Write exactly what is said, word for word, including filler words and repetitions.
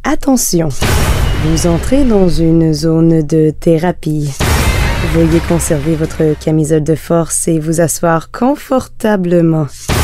Attention, vous entrez dans une zone de thérapie. Veuillez conserver votre camisole de force et vous asseoir confortablement.